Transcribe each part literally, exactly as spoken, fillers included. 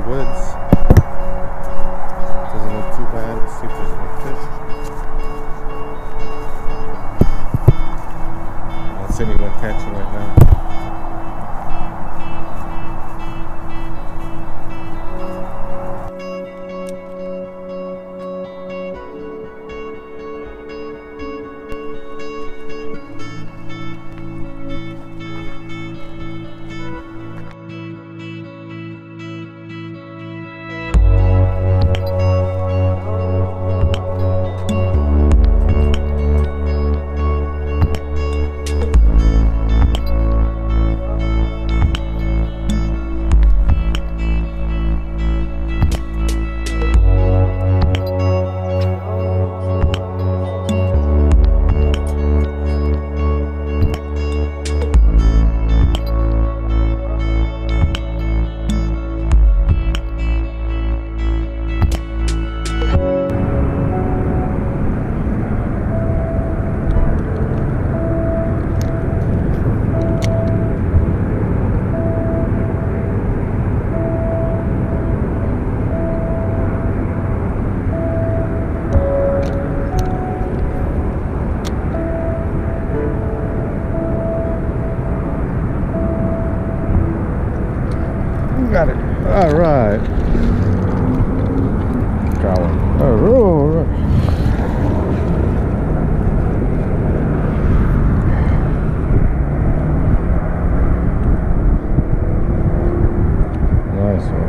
Busse Woods. Doesn't look too bad. Let's see if there's any fish. I don't see anyone catching right now. Got it. All right. Got one. Oh, nice one.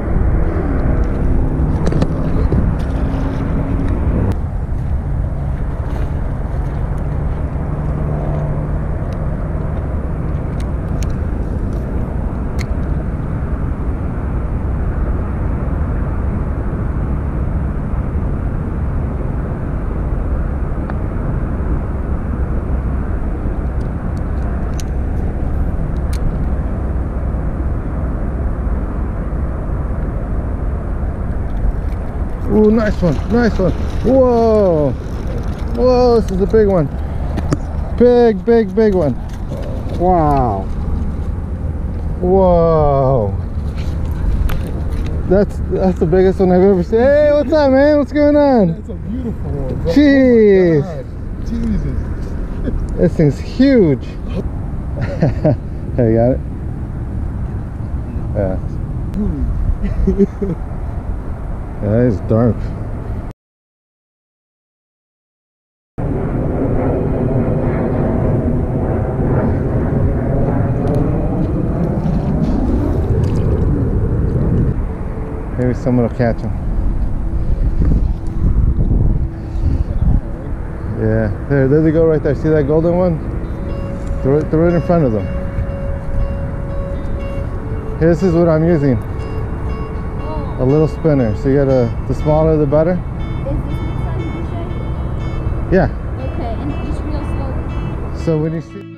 Ooh, nice one, nice one. Whoa, whoa, this is a big one. Big, big, big one. Wow. Whoa. That's that's the biggest one I've ever seen. Hey, what's up, man? What's going on? That's a beautiful one, bro. Jeez. Oh Jesus. This thing's huge. Hey, you got it? Yeah. Yeah, that is dark. Maybe someone will catch him. Yeah, there, there they go right there. See that golden one? Throw it, throw it in front of them. Here, this is what I'm using. A little spinner. So you gotta, the smaller the better. Is this the size you say? Yeah. Okay, and just real slow. So when you see